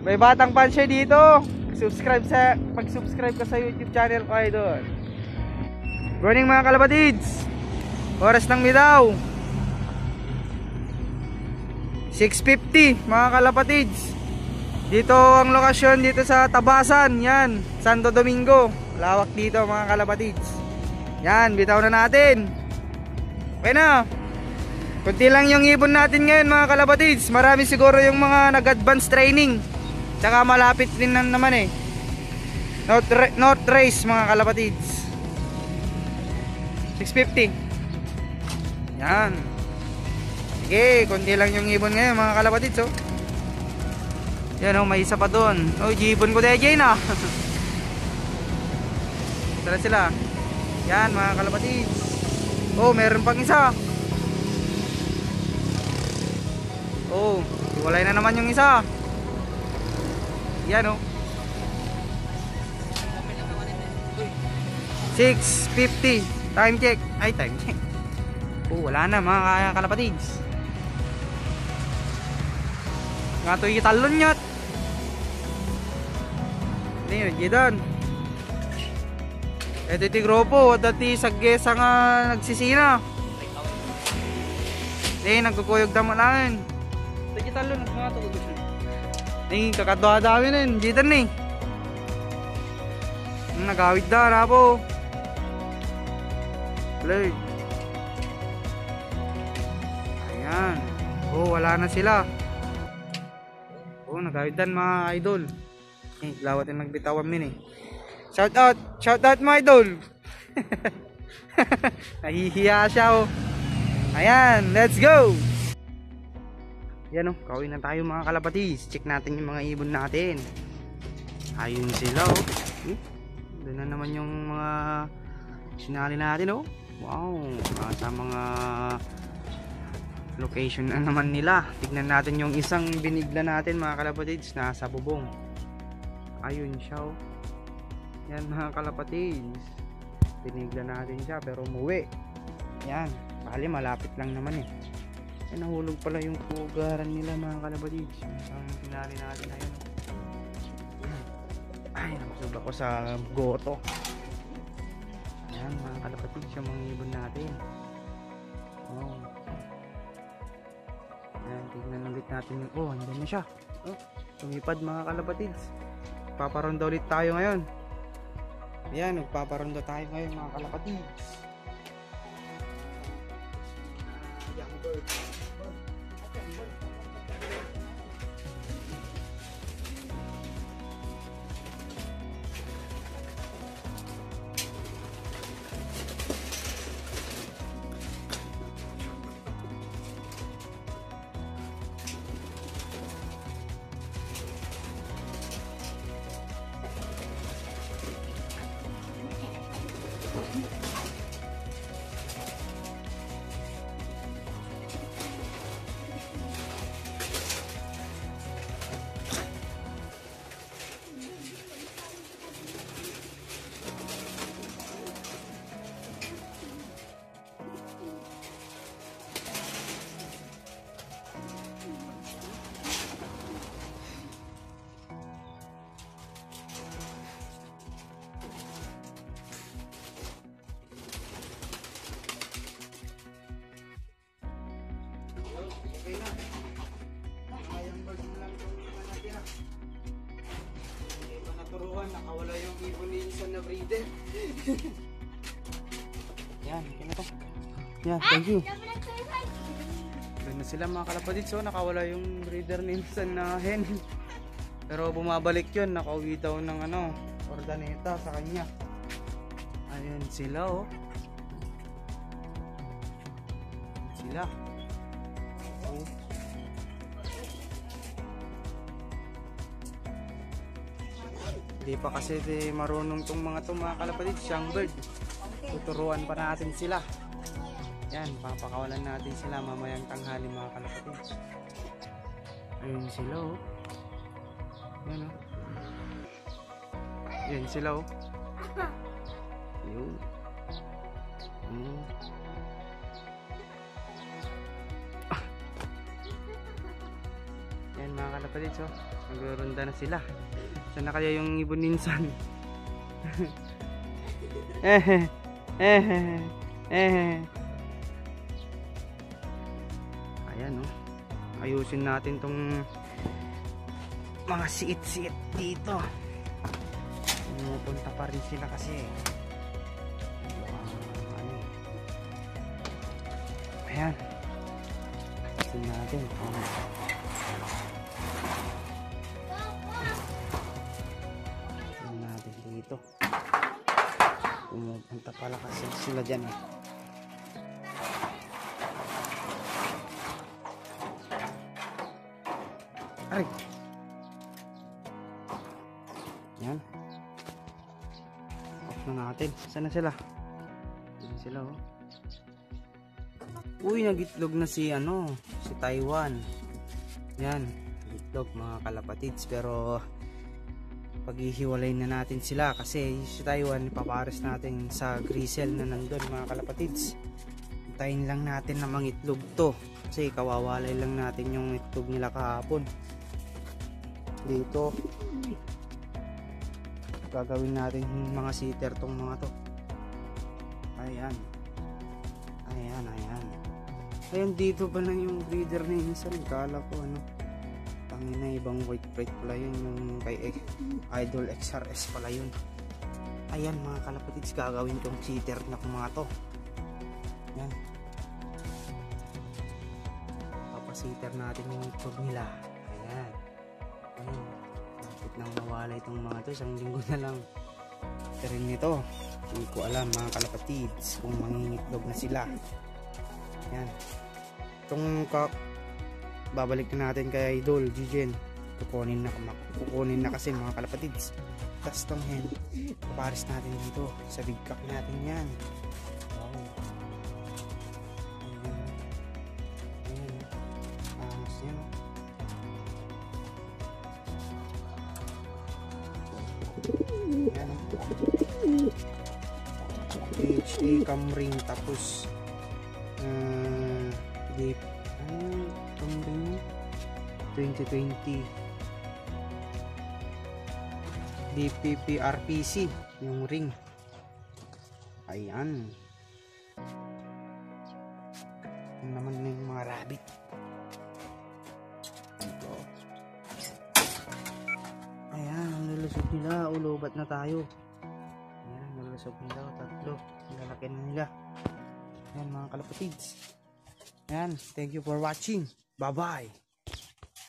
May batang pansya dito. Pag-subscribe ka sa YouTube channel ko, idol. Morning mga kalapatids. Oras ng bitaw 6:50 mga kalapatids. Dito ang lokasyon dito sa Tabasan. Yan, Santo Domingo. Lawak dito mga kalapatids. Yan, bitaw na natin. Okay na. Kunti lang yung ibon natin ngayon mga kalapatids. Marami siguro yung mga nag-advance training. Tsaka malapit din naman eh. North race mga kalapatids. 6:50. Yan. Sige, kunti lang yung ibon ngayon mga kalapatids oh. Yan oh, may isa pa doon. Oh, ibon ko DJ na. Tara sila. Yan mga kalapatids. Oh, meron pang isa. Oh, iwalay na naman yung isa. Yan oh. 6:50. Time check. Ay, time check. Oh, wala na mga kalapatids. Nga to italon nyat. Ini gidan. Ito ti grupo dati saggesa nga nagsisina. Nagkukuyog damo lang. Ito talon mga to. Kakadwa dami nin, gidan ni. Nagawid da rapo. Play. Ayan. Oh, wala na sila. Oh, nagawidan mga idol. Lawat yung nagbitawan min eh. Shout out mga idol. Nahihiya siya oh. Ayan, let's go. Yan oh, kawin na tayo mga kalapatids. Check natin yung mga ibon natin. Ayun sila oh. Doon na naman yung mga sinali natin oh. Wow, sa mga location na naman nila. Tignan natin yung isang binigla natin mga kalapatids, nasa bubong. Ayun siya oh. Yan mga kalapatids, binigla natin siya pero umuwi. Yan, bali malapit lang naman eh. Nahulog pala yung pugaran nila mga kalapatids. Ang pinali natin na yun. Ay, nakusog ako sa goto. Yan mga kalapatids, yung mga ibon natin. Oh. Yan, tignan ulit natin yung... Oh, andyan na siya. Oh, tumipad mga kalapatids. Paparonda ulit tayo ngayon. Yan, nagpaparonda tayo ngayon mga kalapatids. Young bird. Okay na. Ayang bird lang itong mga natin ah. Hindi pa naturuan, nakawala yung ibon ni Insan na breeder. Yan, okay na to. Yan, thank you. Doon na sila mga kalapatids, so nakawala yung breeder ni Insan na hen. Pero bumabalik yun, nakauwi daw ng ano, ordaneta sa kanya. Ayun sila oh. Sila. Hindi pa kasi marunong tong mga kalapatids, young bird. Tuturuan pa natin sila. Yan, papakawalan natin sila mamayang tanghali mga kalapatids. Ayun sila oh. Yan oh. Yan sila oh. Ayun. Yan Ayan mga kalapatids, oh. Nagrurunda na sila. Saan na kaya yung ibon ninsan? Ayan, oh. Ayusin natin tong mga siit-siit dito. Pumupunta pa rin sila kasi. Ayan. Ayusin natin. Ayusin natin dito. Pumupunta pala kasi sila dyan eh. Ay! Yan. Off na natin. Saan na sila? Yan sila, oh. Uy, nagitlog na si si Taiwan. Yan, nagitlog mga kalapatids. Pero paghihiwalay na natin sila kasi si Taiwan ipapares natin sa grisel na nandun mga kalapatids. Hintayin lang natin na mangitlog to kasi kawawalay lang natin yung itlog nila kahapon. Dito gagawin natin mga sitter tong mga to. Ayan. Ayan, dito ba na yung breeder na insan? Kala ko tangina, ibang white plate pala yun, yung kay Idol XRS pala yun. Ayan mga kalapatids, gagawin tong sitter na kung mga to. Ayan, papasitter natin yung itlog nila. Ayan, lapit nang mawala itong mga to, isang linggo na lang. Pero nito, hindi ko alam mga kalapatids kung mangingitlog na sila. Yan. Itong babalik na natin kay Idol Gigen. Kukunin na kasi mga kalapatids. Tapos itong hen, papares natin dito sa big cup natin yan. Wow. Ayan. Angas yan, oh. Ayan, oh. HA Camring, tapos Camring 2020 DPP RPC yung ring. Ayan, yung naman na yung mga rabbit dito. Ayan, ang lulusog nila, ulobat na tayo. Ayan, nalusog nila, tatlo, lalaki na nila. Ayan mga kalapatids. Ayan, thank you for watching. Bye bye.